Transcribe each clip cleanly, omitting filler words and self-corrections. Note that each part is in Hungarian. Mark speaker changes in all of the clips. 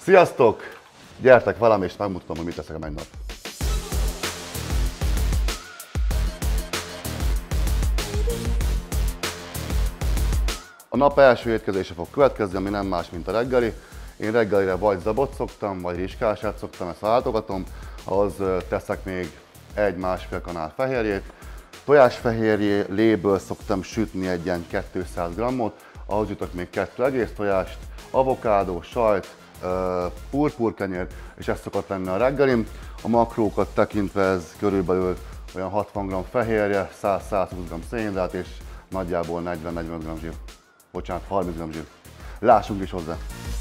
Speaker 1: Sziasztok! Gyertek velem és megmutatom, hogy mit teszek egy nap. A nap első étkezése fog következni, ami nem más, mint a reggeli. Én reggelire vagy zabot szoktam, vagy rizskását szoktam, ezt váltogatom. Ahhoz teszek még 1-1,5 kanál fehérjét. Tojásfehérjéből szoktam sütni egy ilyen 200 g-ot, ahhoz jutok még 2 egész tojást, avokádó, sajt, purpurkenyér, és ez szokott lenni a reggelim. A makrókat tekintve ez körülbelül olyan 60 g fehérje, 100-120 g szénhidrát és nagyjából 40-45 g zsír. Bocsánat, 30 g zsír. Lássunk is hozzá!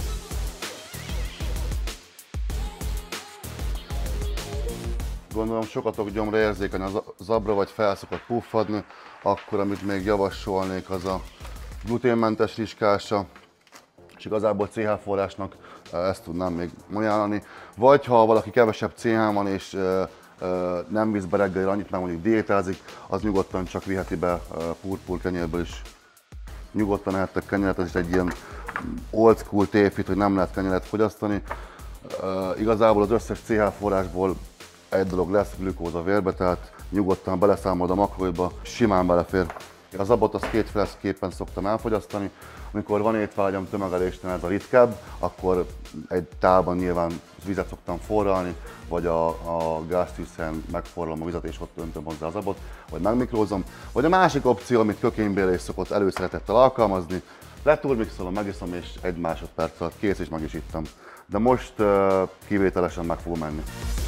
Speaker 1: Gondolom sokatok gyomra érzékeny a zabra, vagy fel szokott puffadni, akkor amit még javasolnék, az a gluténmentes rizskása, és igazából CH forrásnak ezt tudnám még ajánlani. Vagy ha valaki kevesebb CH van és nem visz be reggelire annyit, mert mondjuk diétázik, az nyugodtan csak viheti be purpurkenyérből is. Nyugodtan ehettek kenyeret, ez is egy ilyen old school tévhit, hogy nem lehet kenyeret fogyasztani. Igazából az összes CH forrásból egy dolog lesz, glükóz a vérbe, tehát nyugodtan beleszámolod a makróiba, simán belefér. A zabot azt kétféleképpen szoktam elfogyasztani. Amikor van étvágyam tömegelésnél, ez a ritkább, akkor egy tálban nyilván vizet szoktam forralni, vagy a gáztűzhelyen megforralom a vizet és ott öntöm hozzá a zabot, vagy megmikrózom. Vagy a másik opció, amit kökénybélés szokott előszeretettel alkalmazni, leturmixolom, megiszom és 1 másodperc alatt kész és meg is ittam. De most kivételesen meg fogom menni.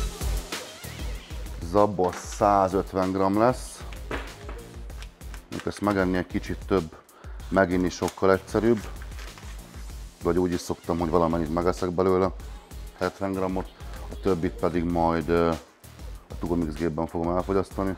Speaker 1: Zabból 150 g lesz. Ezt megenni egy kicsit több, meginni sokkal egyszerűbb. Vagy úgy is szoktam, hogy valamennyit megeszek belőle, 70 g-ot, a többit pedig majd a turmix gépben fogom elfogyasztani.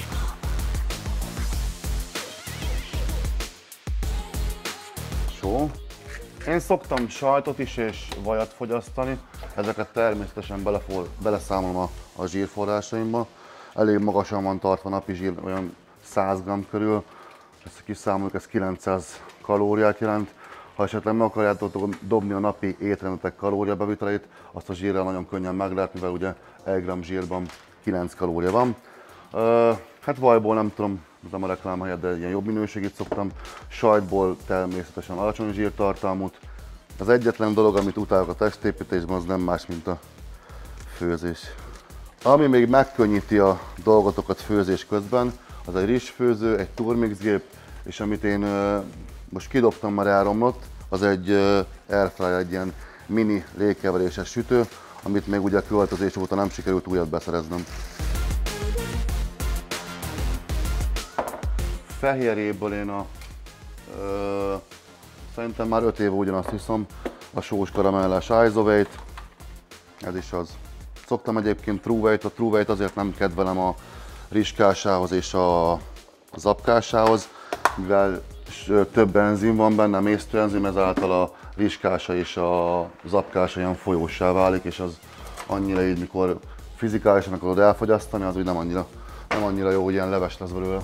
Speaker 1: Só. Én szoktam sajtot is és vajat fogyasztani, ezeket természetesen beleszámolom a zsírforrásaimba. Elég magasan van tartva napi zsír, olyan 100 g körül, ezt kiszámoljuk, ez 900 kalóriát jelent. Ha esetleg meg akarjátok dobni a napi étrendetek kalóriabevitelét, azt a zsírrel nagyon könnyen meg lehet, mivel ugye 1 g zsírban 9 kalória van. Hát vajból nem tudom, nem a reklám helyett, de ilyen jobb minőségét szoktam. Sajtból természetesen alacsony zsírtartalmút. Az egyetlen dolog, amit utálok a testépítésben, az nem más, mint a főzés. Ami még megkönnyíti a dolgotokat főzés közben, az egy rizsfőző, egy turmix gép, és amit én most kidobtam, már elromlott, az egy airfryer, egy ilyen mini légkeveréses sütő, amit még ugye a költözés óta nem sikerült újat beszereznem. Fehérjéből én szerintem már 5 éve ugyanazt hiszem, a sós karamellás Isoweight, ez is az. Szoktam egyébként True Weight, a True Weight azért nem kedvelem a rizskásához és a zapkásához, mivel több enzim van benne, mésztőenzim, ezáltal a rizskása és a zapkása ilyen folyóssá válik, és az annyira így, mikor fizikálisan akarod elfogyasztani, az úgy nem annyira jó, hogy ilyen leves lesz belőle.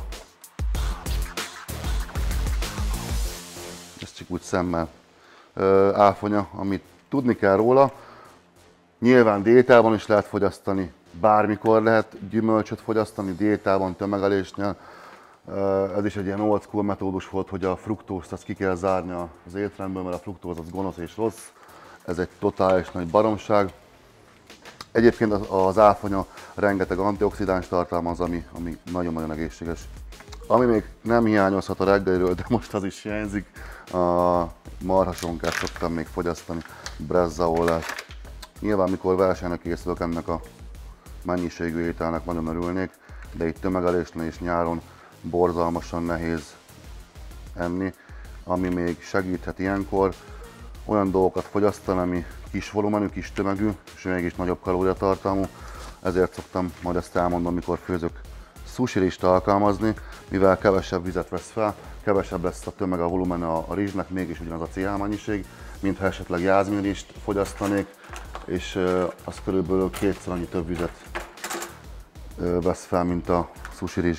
Speaker 1: Ez csak úgy szemmel áfonya, amit tudni kell róla. Nyilván diétában is lehet fogyasztani, bármikor lehet gyümölcsöt fogyasztani, diétában, tömegelésnél. Ez is egy ilyen old school metódus volt, hogy a fruktózt azt ki kell zárni az étrendből, mert a fruktóz az gonosz és rossz. Ez egy totális nagy baromság. Egyébként az áfonya rengeteg antioxidáns tartalmaz, ami nagyon-nagyon egészséges. Ami még nem hiányozhat a reggeliről, de most az is hiányzik, a marhasonkát szoktam még fogyasztani, brezzaolát. Nyilván, mikor versenyre készülök, ennek a mennyiségű ételnek nagyon örülnék, de itt tömegelésnél és nyáron borzalmasan nehéz enni. Ami még segíthet ilyenkor, olyan dolgokat fogyasztani, ami kis volumenű, kis tömegű, és mégis nagyobb kalóriatartalmú. Ezért szoktam, majd ezt elmondom, mikor főzök, sushi rizst alkalmazni, mivel kevesebb vizet vesz fel, kevesebb lesz a tömeg, a volumen a rizsnek, mégis ugyanaz a CH mennyiség, mint ha esetleg jászmin rizst fogyasztanék, és az körülbelül 2-szer annyi több vizet vesz fel, mint a sushi rizs.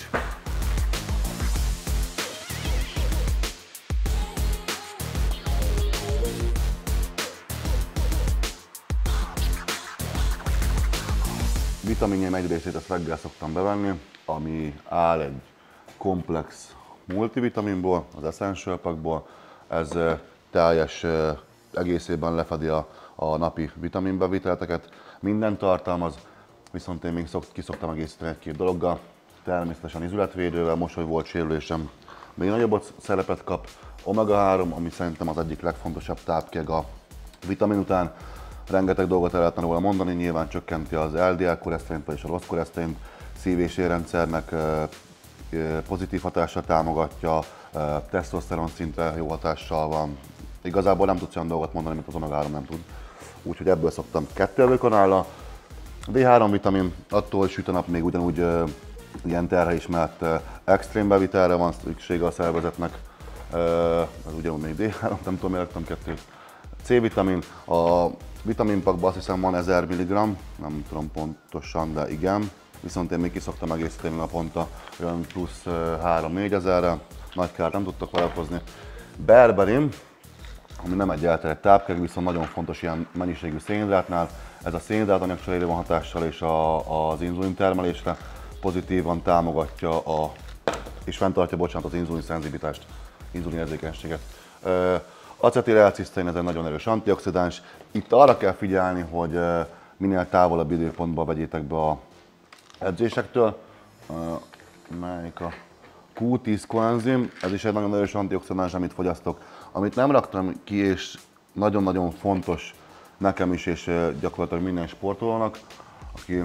Speaker 1: vitaminjaim egy részét ezt reggel szoktam bevenni, ami áll egy komplex multivitaminból, az Essential Packból. Ez teljes egészében lefedi a napi vitaminbevitelteket. Minden tartalmaz, viszont én még ki szoktam egészíteni egy-két dologgal. Természetesen izületvédővel, most, hogy volt sérülésem, még nagyobb szerepet kap. Omega-3, ami szerintem az egyik legfontosabb tápkeg a vitamin után. Rengeteg dolgot el lehetne róla mondani, nyilván csökkenti az LDL koleszterint, vagyis a rossz koleszterint, szív- és érrendszernek pozitív hatással támogatja, tesztoszteron szintre jó hatással van. Igazából nem tudsz olyan dolgot mondani, mint az omega-3 nem tud. Úgyhogy ebből szoktam 2 evőkanállal. D3 vitamin, attól, hogy süt a nap, még ugyanúgy ilyen terhelés, mert extrém bevitelre van szüksége a szervezetnek. Ez ugyanúgy még D3, nem tudom, miért raktam 2-t. C-vitamin, a vitaminpakban azt hiszem van 1000 mg, nem tudom pontosan, de igen. Viszont én még ki szoktam egészíteni naponta olyan plusz 3-4 ezerre, nagy kárt nem tudtok valakozni. Berberin, ami nem egy elterjedt tápkeg, viszont nagyon fontos ilyen mennyiségű szénhidrátnál. Ez a szénhidrát anyagcserére van hatással, és az inzulin termelésre pozitívan támogatja és fenntartja, az inzulin szenzibilitást, inzulin érzékenységet. Acetil-L-cisztein, ez egy nagyon erős antioxidáns. Itt arra kell figyelni, hogy minél távolabb időpontban vegyétek be a edzésektől. Melyik a Q10 koenzim, ez is egy nagyon erős antioxidáns, amit fogyasztok. Amit nem raktam ki, és nagyon-nagyon fontos nekem is, és gyakorlatilag minden sportolónak, aki,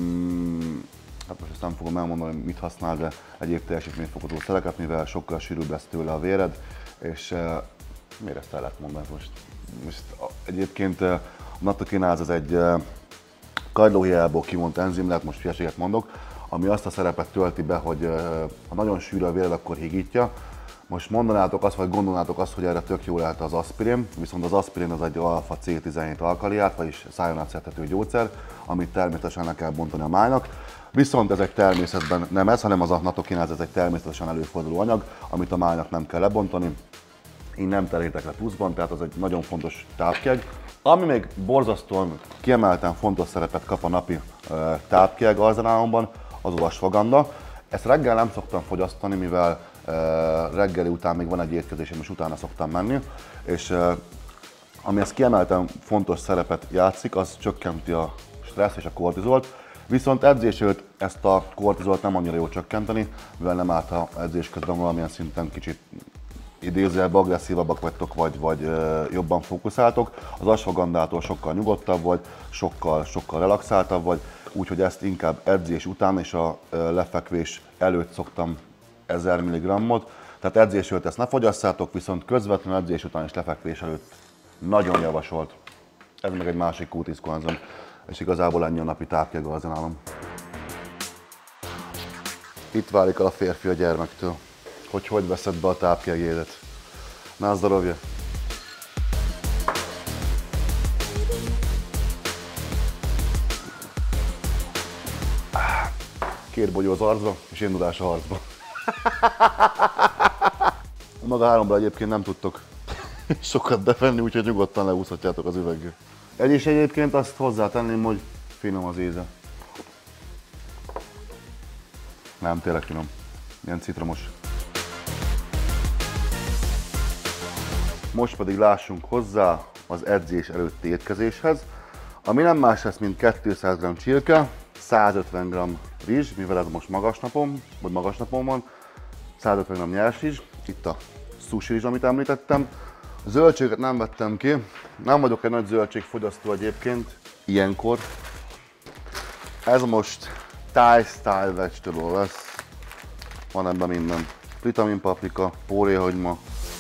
Speaker 1: hát most ezt nem fogom elmondani, mit használ, de egyéb teljesítményfokozó szereket, mivel sokkal sűrűbb lesz tőle a véred, és miért ezt el lehet mondani most egyébként a nattokináz az egy kardiohiából kimondott enzim, lehet most hülyeséget mondok, ami azt a szerepet tölti be, hogy ha nagyon sűrű a véred, akkor higítja. Most mondanátok azt, vagy gondolnátok azt, hogy erre tök jó lehet az aspirin, viszont az aspirin az egy alfa C17 alkaliát, vagyis szájon átszedhető gyógyszer, amit természetesen le kell bontani a májnak. Viszont ez egy természetben nem ez, hanem az a nattokináz, ez egy természetesen előforduló anyag, amit a májnak nem kell lebontani. Így nem terhétek le pluszban, tehát az egy nagyon fontos tápkeg. Ami még borzasztóan kiemelten fontos szerepet kap a napi tápkeg arzenálomban, az asfaganda. Ezt reggel nem szoktam fogyasztani, mivel reggeli után még van egy étkezésem, és utána szoktam menni. És ami ezt kiemelten fontos szerepet játszik, az csökkenti a stressz és a kortizolt. Viszont edzés előtt ezt a kortizolt nem annyira jó csökkenteni, mivel nem állt a edzés közben valamilyen szinten kicsit idézőjelben agresszívabbak vagytok, vagy jobban fókuszáltok. Az asfagandától sokkal nyugodtabb vagy, sokkal relaxáltabb vagy, úgyhogy ezt inkább edzés után és a lefekvés előtt szoktam 1000 mg-ot. Tehát edzés előtt ezt ne fogyasszátok, viszont közvetlenül edzés után és lefekvés előtt nagyon javasolt. Ez meg egy másik Q10 koenzim, és igazából ennyi a napi tápkeg arzenálom. Itt válik el a férfi a gyermektől, hogy veszed be a tápkegédet. Na, zdravje! Két bogyó az arcba, és indulás a harcba. Maga 3-ra egyébként nem tudtok sokat bevenni, úgyhogy nyugodtan leúszhatjátok az üveggel. És egyébként azt hozzátenném, hogy finom az íze. Nem, tényleg finom. Ilyen citromos. Most pedig lássunk hozzá az edzés előtti étkezéshez, ami nem más lesz, mint 200 g csirke, 150 g rizs, mivel ez most magas napon van, 150 g nyers rizs, itt a sushi rizs, amit említettem. Zöldséget nem vettem ki, nem vagyok egy nagy zöldségfogyasztó egyébként, ilyenkor. Ez most Thai style vegetable lesz, van ebben minden. Vitamin paprika, póréhagyma.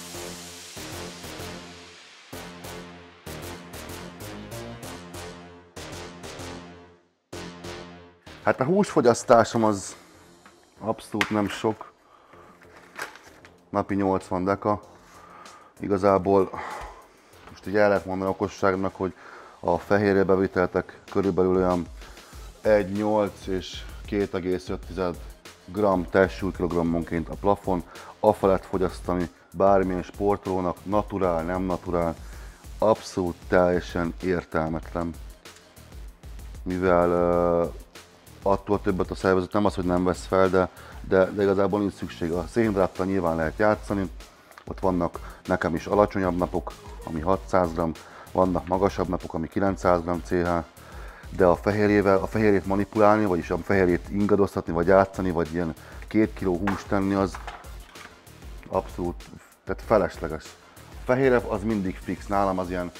Speaker 1: Hát a húsfogyasztásom az abszolút nem sok, napi 80 deka. Igazából most így el lehet mondani okosságnak, hogy a fehérje beviteltek körülbelül olyan 1,8 és 2,5 g testsúly-kilogrammonként a plafon. Afelett fogyasztani bármilyen sportolónak, naturál, nem naturál, abszolút teljesen értelmetlen. Mivel attól többet a szervezet, nem az, hogy nem vesz fel, de igazából nincs szükség. A szénhidráttal nyilván lehet játszani, ott vannak nekem is alacsonyabb napok, ami 600 g, vannak magasabb napok, ami 900 g CH, de a fehérjét manipulálni, vagyis a fehérjét ingadoztatni, vagy játszani, vagy ilyen 2 kg húst tenni, az abszolút, tehát felesleges. A fehérev az mindig fix, nálam az ilyen,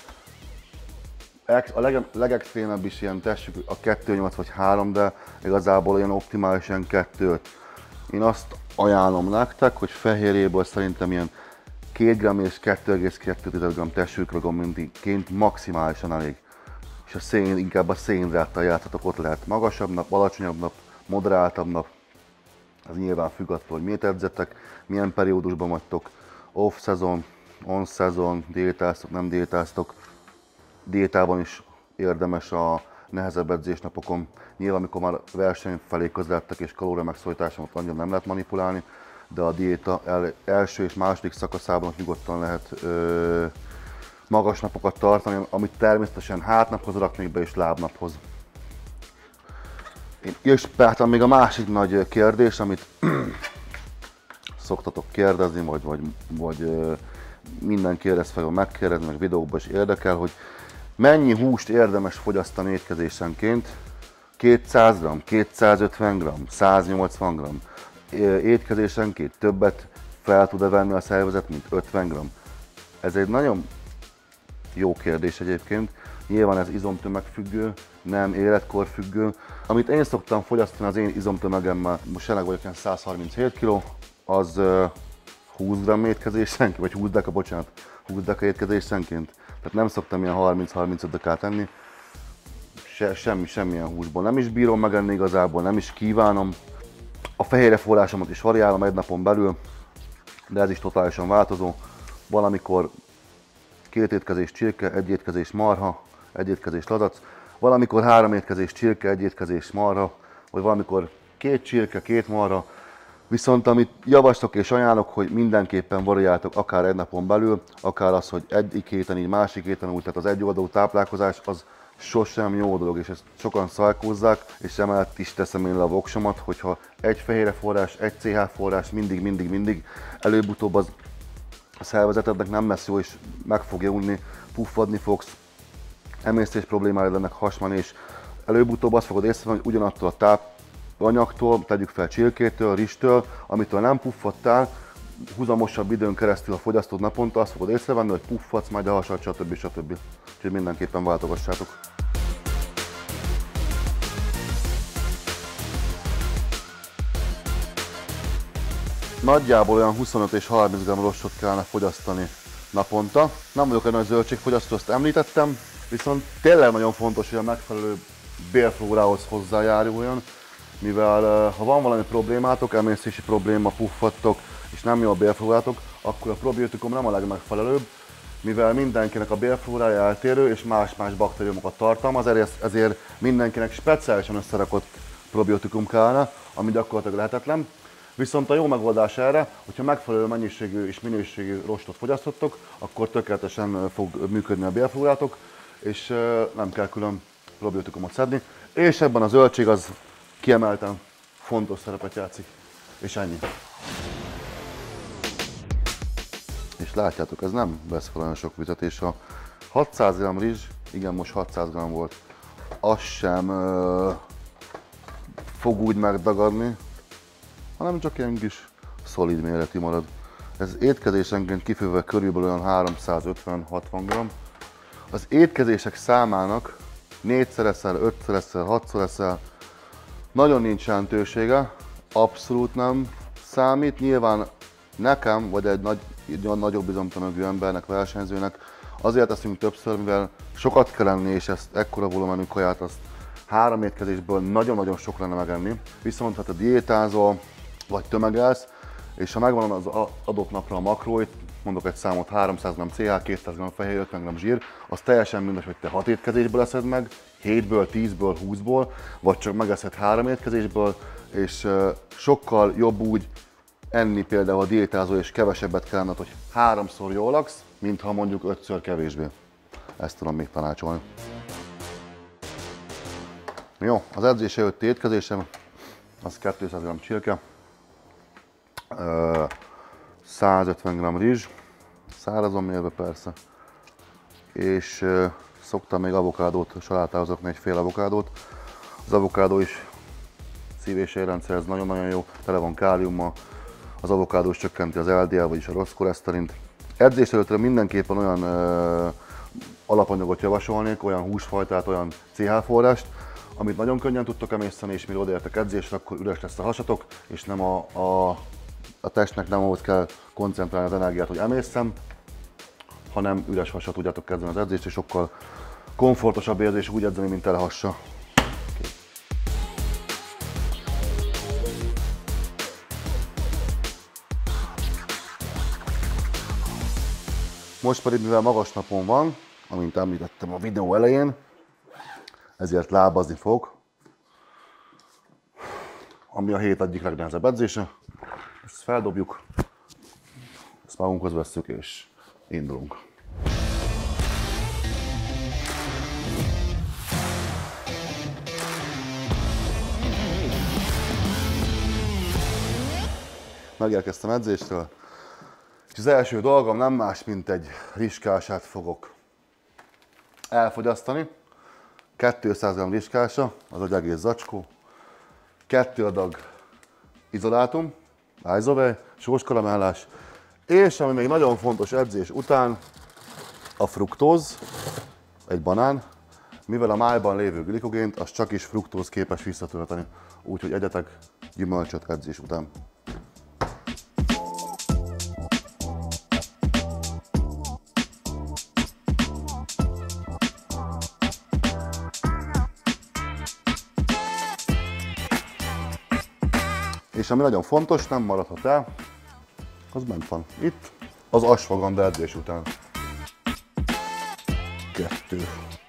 Speaker 1: a legextrémebb is ilyen tessük a 2,8 vagy 3, de igazából olyan optimális ilyen 2,5. Én azt ajánlom nektek, hogy fehérjéből szerintem ilyen 2 g és 2,2 g testőrkilogramként maximálisan elég. És a szén, inkább a szénhidráttal játszatok, ott lehet magasabb nap, alacsonyabb nap, moderáltabb nap. Ez nyilván függ attól, hogy miért edzetek, milyen periódusban vagytok, off-szezon, on-szezon, diétáztok, nem diétáztok. Diétában is érdemes a nehezebb edzésnapokon. Nyilván, amikor már verseny felé közeledtek és kalória megszólításomat annyira nem lehet manipulálni, de a diéta első és második szakaszában nyugodtan lehet magas napokat tartani, amit természetesen hátnaphoz raknék be és lábnaphoz. És például még a másik nagy kérdés, amit szoktatok kérdezni, vagy minden kérdez fel, megkérdezni, meg videókban is érdekel, hogy mennyi húst érdemes fogyasztani étkezésenként? 200 g, 250 g, 180 g. Étkezésenként többet fel tud-e venni a szervezet, mint 50 g? Ez egy nagyon jó kérdés egyébként. Nyilván ez izomtömeg függő, nem életkor függő. Amit én szoktam fogyasztani az én izomtömegemmel, most jelenleg vagyok ilyen 137 kg, az 20 g étkezésenként, vagy 20 deka, bocsánat, 20 deka étkezésenként. Tehát nem szoktam ilyen 30-35 dekát enni. Semmilyen húsból nem is bírom megenni igazából, nem is kívánom. A fehérje forrásomat is variálom egy napon belül, de ez is totálisan változó. Valamikor 2 étkezés csirke, 1 étkezés marha, 1 étkezés lazac, valamikor 3 étkezés csirke, 1 étkezés marha, vagy valamikor 2 csirke, 2 marha. Viszont amit javaslok és ajánlok, hogy mindenképpen variáltok akár egy napon belül, akár az, hogy egyik héten így, másik héten úgy, tehát az egyoldalú táplálkozás az sosem jó dolog, és ezt sokan szajkózzák, és emellett is teszem én le a voksomat, hogyha egy fehérje forrás, egy CH forrás mindig, előbb-utóbb az a szervezetednek nem lesz jó, és meg fogja unni, puffadni fogsz, emésztés problémáid lennek, hasmenés, és előbb-utóbb azt fogod észrevenni, hogy ugyanattól a tápanyagtól, tegyük fel csirkétől, rizstől, amitől nem puffadtál, húzamosabb időn keresztül a fogyasztód naponta, azt fogod észrevenni, hogy puffadsz, majd a hasad, stb. Úgyhogy mindenképpen váltogassátok. Nagyjából olyan 25 és 30 g rossot kellene fogyasztani naponta. Nem vagyok egy nagy zöldségfogyasztó, azt említettem, viszont tényleg nagyon fontos, hogy a megfelelő bélflórához hozzájáruljon, mivel ha van valami problémátok, emésztési probléma, puffadtok, és nem jó a bélflórátok, akkor a probiotikum nem a legmegfelelőbb, mivel mindenkinek a bélflórája eltérő és más-más baktériumokat tartalmaz, ezért mindenkinek speciálisan összerakott probiotikum kellene, ami gyakorlatilag lehetetlen. Viszont a jó megoldás erre, hogyha megfelelő mennyiségű és minőségű rostot fogyasztottok, akkor tökéletesen fog működni a bélflórátok, és nem kell külön probiotikumot szedni. És ebben a zöldség az kiemelten fontos szerepet játszik. És ennyi. És látjátok, ez nem vesz fel olyan sok vizet, és a 600 g rizs, igen, most 600 g volt, az sem fog úgy megdagadni, hanem csak ilyen kis szolid méretű marad. Ez étkezésenként kifőve körülbelül olyan 350-60 g. Az étkezések számának 4-szer eszel, 5-szer eszel, 6-szor eszel, nagyon nincs jelentősége, abszolút nem számít. Nyilván nekem, vagy egy nagyobb izomtömegű embernek, versenyzőnek azért eszünk többször, mivel sokat kell enni, és ezt ekkora volumenű kaját azt 3 étkezésből nagyon-nagyon sok lenne megenni. Viszont ha te diétázol, vagy tömegelsz, és ha megvan az adott napra a makróit, mondok egy számot, 300 g CH, 200 g fehérje, 50 g zsír, az teljesen mindegy, hogy te 6 étkezésből eszed meg, 7-ből, 10-ből, 20-ból, vagy csak megeszed 3 étkezésből, és sokkal jobb úgy enni például a diétázó, és kevesebbet kell enned, hogy 3-szor jól laksz, mint ha mondjuk 5-ször kevésbé. Ezt tudom még tanácsolni. Jó, az edzés előtti étkezésem, az 200 g csirke, 150 g rizs, szárazon mérve persze, és szoktam még avokádót, salátához rakni egy fél avokádót. Az avokádó is szív- és érrendszerhez nagyon-nagyon jó, tele van káliummal, az avokádó is csökkenti az LDL, vagyis a rossz koleszterint. Edzés előttre mindenképpen olyan alapanyagot javasolnék, olyan húsfajtát, olyan CH forrást, amit nagyon könnyen tudtok emészteni, és mire odaértek edzésre, akkor üres lesz a hasatok, és nem a testnek nem ahhoz kell koncentrálni az energiát, hogy emészszem, hanem üres hasra tudjátok kezdeni az edzést, és sokkal komfortosabb érzés úgy edzeni, mint tele hassa. Most pedig, mivel magas napon van, amint említettem a videó elején, ezért lábazni fogok, ami a hét egyik legnehezebb edzése. Ezt feldobjuk, ezt magunkhoz vesszük és indulunk. Megérkeztem edzésről, és az első dolgom nem más, mint egy rizskását fogok elfogyasztani. 200 g rizskása, az egy egész zacskó, 2 adag izolátum, ájzovej, sóskaramellás, és ami még nagyon fontos edzés után, a fruktóz, egy banán, mivel a májban lévő glikogént, az csak is fruktóz képes visszatölteni, úgyhogy egyetek gyümölcsöt edzés után. És ami nagyon fontos, nem maradhat el, az bent van. Itt az ashwagandha edzés után. 2.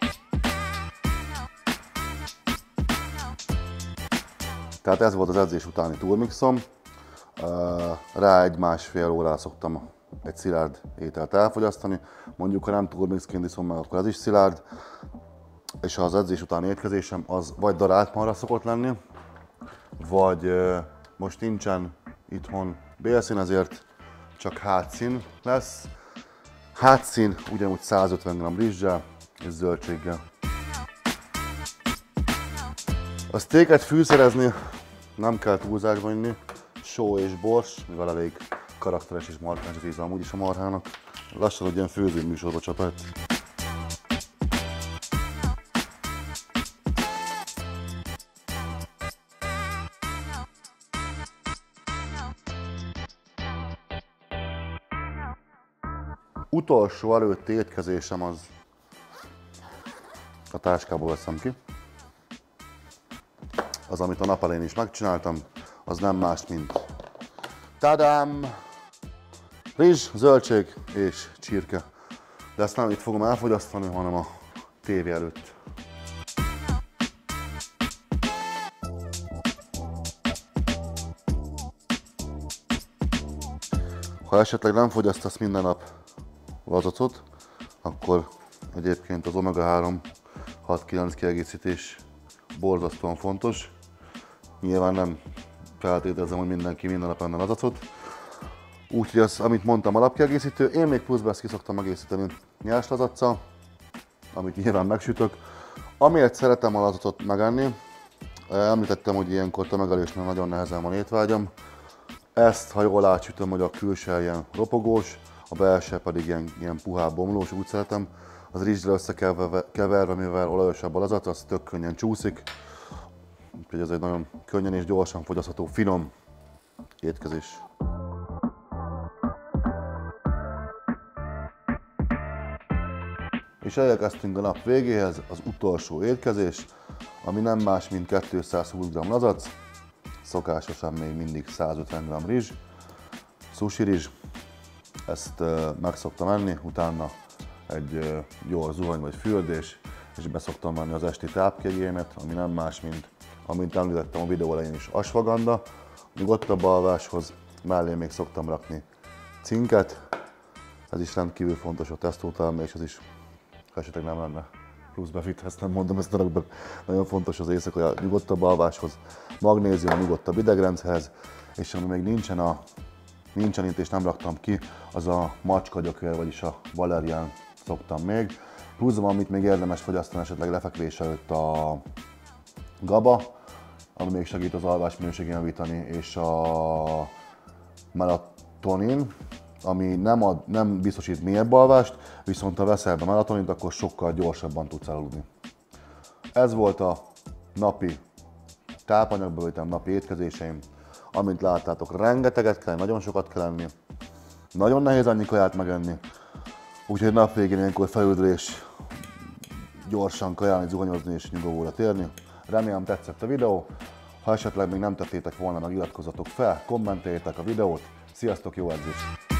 Speaker 1: Tehát ez volt az edzés utáni turmixom. Rá 1-1,5 órára szoktam egy szilárd ételt elfogyasztani. Mondjuk, ha nem turmixként iszom meg, akkor ez is szilárd. És az edzés utáni étkezésem az vagy darált marha szokott lenni, vagy most nincsen itthon bélszín, ezért csak hátszín lesz. Hátszín ugyanúgy 150 g rizssel és zöldséggel. A sztéket fűszerezni nem kell túlzásba inni, só és bors, mivel elég karakteres és markáns az íze amúgy is a marhának. Lassan egy ilyen főzőműsorba csapott. Utolsó előtti étkezésem az a táskából veszem ki. Az, amit a nap elején is megcsináltam, az nem más, mint tadám! Rizs, zöldség és csirke. De ezt nem itt fogom elfogyasztani, hanem a tévé előtt. Ha esetleg nem fogyasztasz minden nap lazacot, akkor egyébként az omega-3 6-9 kiegészítés borzasztóan fontos. Nyilván nem feltételezem, hogy mindenki minden nap enne lazacot. Úgyhogy az, amit mondtam, alapkiegészítő. Én még pluszba ezt ki szoktam egészíteni nyers lazaccal, amit nyilván megsütök. Amiért szeretem a lazacot megenni, említettem, hogy ilyenkor tömegelésnél nagyon nehezen van étvágyam. Ezt, ha jól átsütöm, hogy a külső ilyen ropogós, a belső pedig ilyen puhább bomlós, úgy szeretem. Az rizsre összekeverve, mivel olajosabb a lazac, az tök könnyen csúszik. Úgyhogy ez egy nagyon könnyen és gyorsan fogyasztható, finom étkezés. És elérkeztünk a nap végéhez, az utolsó étkezés, ami nem más, mint 220 g lazac, szokásosan még mindig 150 g rizs, sushi rizs. Ezt meg szoktam enni, utána egy gyors zuhany vagy fürdés, és be szoktam venni az esti tápkegyémet, ami nem más, mint, amint említettem a videó elején is, ashwagandha. Nyugodtabb alváshoz mellé még szoktam rakni cinket, ez is rendkívül fontos a tesztótermeléshez is, ha esetleg nem lenne plusz befit, ezt nem mondom, ezt darabban. Nagyon fontos az éjszaka a nyugodtabb alváshoz, magnézium a nyugodtabb idegrendszerhez, és ami még nincsen itt és nem raktam ki, az a macskagyökér, vagyis a valerián szoktam még. Pluszban, amit még érdemes fogyasztani esetleg lefekvés előtt, a GABA, ami még segít az alvás minőségén javítani, és a melatonin, ami nem biztosít mélyebb alvást, viszont ha veszel be melatonint, akkor sokkal gyorsabban tudsz aludni. Ez volt a napi tápanyagbevétel, napi étkezéseim. Amint láttátok, rengeteget kell, nagyon sokat kell enni. Nagyon nehéz annyi kaját megenni. Úgyhogy nap végén ilyenkor felüldülés, gyorsan kajálni, zuhanyozni és nyugovóra térni. Remélem tetszett a videó. Ha esetleg még nem tettétek volna, meg iratkozzatok fel, kommenteljétek a videót. Sziasztok, jó edzést!